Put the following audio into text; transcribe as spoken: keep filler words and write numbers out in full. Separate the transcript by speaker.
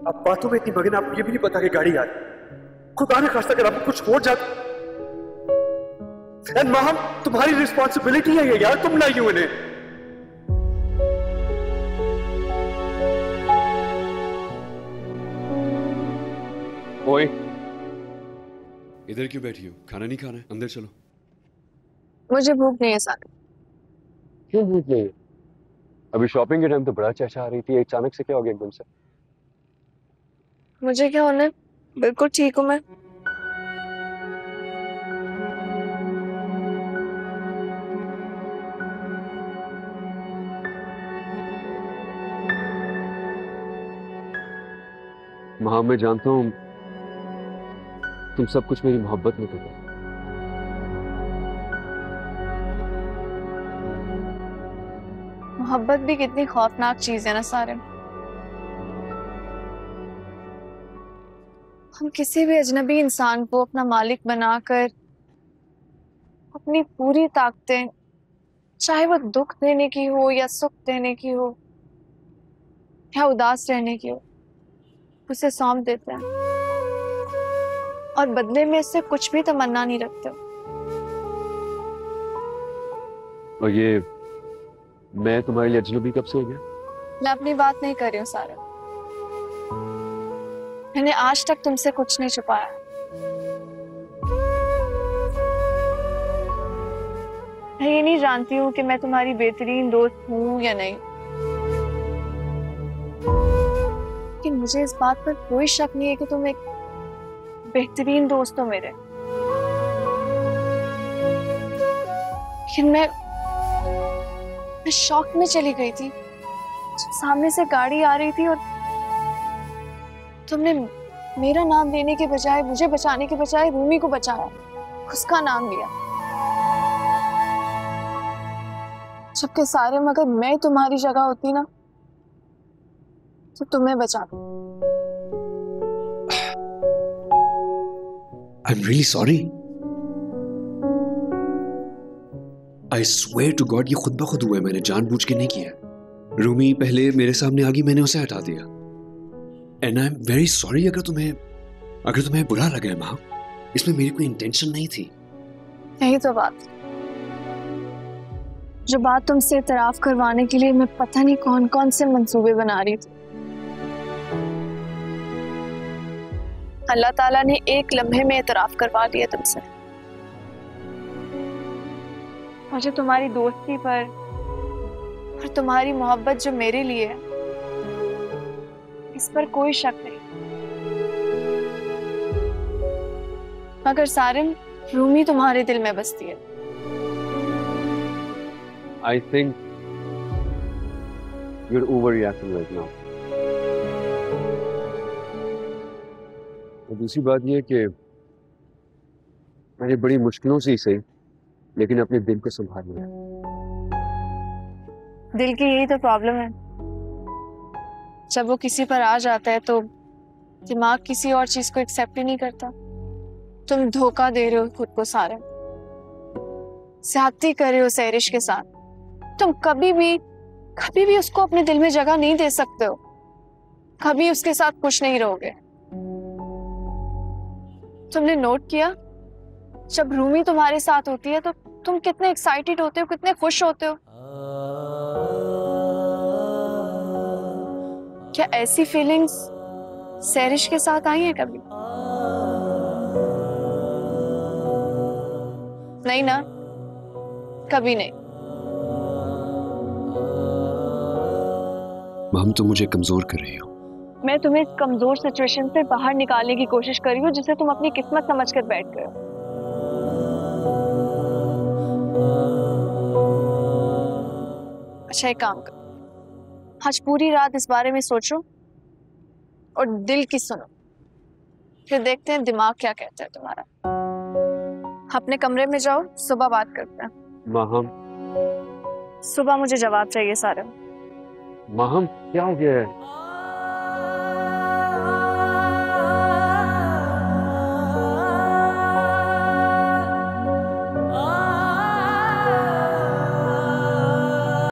Speaker 1: आप बातों में इतनी मगन, आपको ये भी नहीं पता कि गाड़ी आ रही। खुदा ने खास्ता अगर आपको कुछ हो जाता। एंड माम, तुम्हारी रिस्पॉन्सिबिलिटी है ये यार, तुम लाई हो इन्हें।
Speaker 2: ओए, इधर क्यों बैठी हो? खाना नहीं खाना है? अंदर चलो।
Speaker 3: मुझे भूख नहीं है सारे।
Speaker 2: क्यों भूख नहीं? अभी शॉपिंग के टाइम तो बड़ा चर्चा आ रही थी, अचानक से क्या हो गया एकदम से?
Speaker 3: मुझे क्या होना है, बिल्कुल ठीक हूँ मैं।
Speaker 2: माँ, मैं जानता हूँ तुम सब कुछ मेरी मोहब्बत में करो।
Speaker 3: मोहब्बत भी कितनी खौफनाक चीज है ना सारे। हम किसी भी अजनबी इंसान को अपना मालिक बनाकर अपनी पूरी ताकतें, चाहे वो दुख देने की हो या सुख देने की हो या उदास रहने की हो, उसे सौंप देते हैं और बदले में इससे कुछ भी तमन्ना नहीं रखते।
Speaker 2: और ये मैं तुम्हारे लिए अजनबी कब से हो गया?
Speaker 3: मैं अपनी बात नहीं कर रही हूँ सारे। मैंने आज तक तुमसे कुछ नहीं छुपाया। मैं ये नहीं जानती हूँ कि मैं तुम्हारी बेहतरीन दोस्त हूँ या नहीं, लेकिन मुझे इस बात पर कोई शक नहीं है कि तुम एक बेहतरीन दोस्त हो मेरे। लेकिन मैं मैं शॉक में चली गई थी जब सामने से गाड़ी आ रही थी और तुमने मेरा नाम लेने के बजाय, मुझे बचाने के बजाय रूमी को बचाया, उसका नाम लिया। जबकि सारे मगर मैं तुम्हारी जगह होती ना तो तुम्हें बचाती।
Speaker 1: I'm really sorry. I swear to God, ये खुद ब खुद हुआ है, मैंने जानबूझ के नहीं किया। रूमी पहले मेरे सामने आ गई, मैंने उसे हटा दिया। And I'm very sorry अगर तुम्हें अगर तुम्हें बुरा लगा है माँ, इसमें मेरी कोई इंटेंशन नहीं थी।
Speaker 3: यही तो बात, जो बात तुमसे इतराफ करवाने के लिए मैं पता नहीं कौन कौन से मंसूबे बना रही थी। अल्लाह ताला ने एक लम्हे में इतराफ करवा दिया तुमसे। मुझे तुम्हारी दोस्ती पर और तुम्हारी मोहब्बत जो मेरे लिए है, इस पर कोई शक नहीं। मगर सारिम, रूमी तुम्हारे दिल में बसती है।
Speaker 2: I think you're overreacting right now. और दूसरी बात यह कि मैंने बड़ी मुश्किलों से ही सही, लेकिन अपने दिल को संभाल लिया।
Speaker 3: दिल की यही तो प्रॉब्लम है, जब वो किसी पर आ जाता है तो दिमाग किसी और चीज को एक्सेप्ट ही नहीं करता। तुम धोखा दे रहे हो खुद को सारे, ज्यादती कर रहे हो सैरिश के साथ। तुम कभी भी कभी भी उसको अपने दिल में जगह नहीं दे सकते हो, कभी उसके साथ खुश नहीं रहोगे। तुमने नोट किया, जब रूमी तुम्हारे साथ होती है तो तुम कितने एक्साइटेड होते हो, कितने खुश होते हो। क्या ऐसी फीलिंग्स सैरिश के साथ आई हैं कभी? नहीं ना, कभी नहीं।
Speaker 1: माम, तुम मुझे कमजोर कर रही हो।
Speaker 3: मैं तुम्हें इस कमजोर सिचुएशन से बाहर निकालने की कोशिश कर रही हूँ जिसे तुम अपनी किस्मत समझकर बैठ गए हो। अच्छा, एक काम करो, आज पूरी रात इस बारे में सोचो और दिल की सुनो, फिर देखते हैं दिमाग क्या कहता है तुम्हारा। अपने कमरे में जाओ, सुबह बात करते हैं।
Speaker 2: माहम,
Speaker 3: सुबह मुझे जवाब चाहिए सारे।
Speaker 2: माहम क्या हो गया है?